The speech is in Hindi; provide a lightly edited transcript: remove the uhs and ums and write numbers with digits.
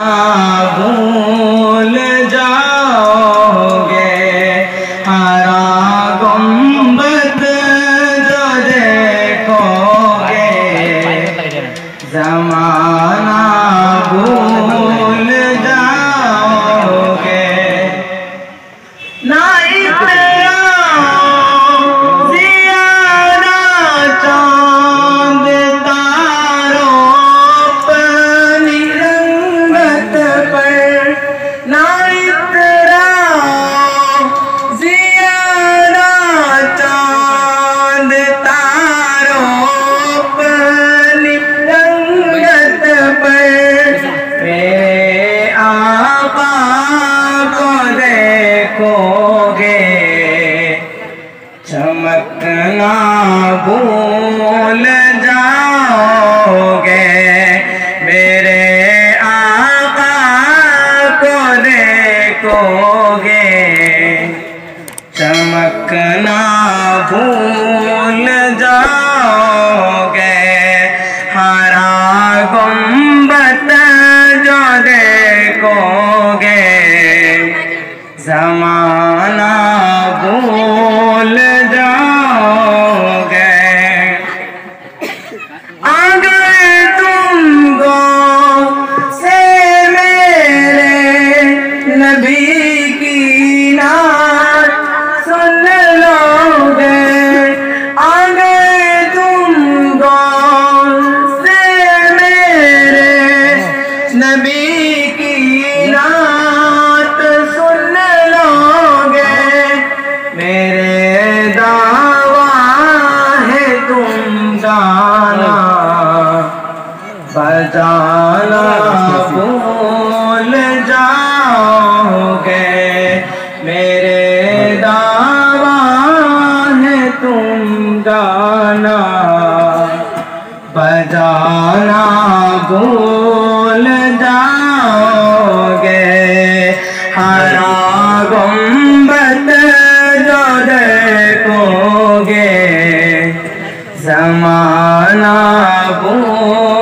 भूल जाओगे हरा गुंबद जो देखोगे, ज़माना भूल जाओगे। ना इतना ज़ियादा चाँद तारों अपनी रंगत पर, ना इतना ज़ियादा चाँद तारों अपनी रंगत पर, मेरे आका को देखोगे, चमकना भूल जाओगे। मेरे आका को देखोगे, चमकना भूल जाओगे। हरा गुंबद जो देखोगे, ज़माना भूल जाओगे। अगर तुमको से मेरे नबी की नात सुन लोगे, अगर तुमको से मेरे नबी की नात सुन लोगे, मेरे दावा है तुम गाना बजाना भूल जाओगे। मेरे दावा है तुम गाना बजाना भूल जाओगे। हरा गुंबद जो देखोगे, ज़माना भूल